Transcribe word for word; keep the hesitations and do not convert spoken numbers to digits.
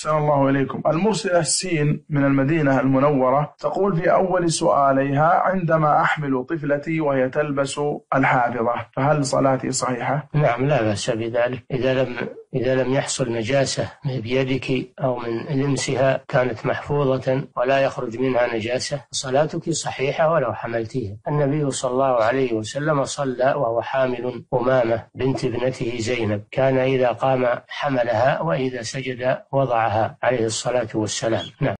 أحسن الله إليكم. المرسلة سين من المدينة المنورة تقول في أول سؤاليها: عندما أحمل طفلتي وهي تلبس الحافظة فهل صلاتي صحيحة؟ نعم، لا بأس بذلك. إذا لم إذا لم يحصل نجاسة بيدك أو من لمسها كانت محفوظة ولا يخرج منها نجاسة صلاتك صحيحة ولو حملتيها. النبي صلى الله عليه وسلم صلى وهو حامل أمامة بنت ابنته زينب، كان إذا قام حملها وإذا سجد وضعها عليه الصلاة والسلام. نعم.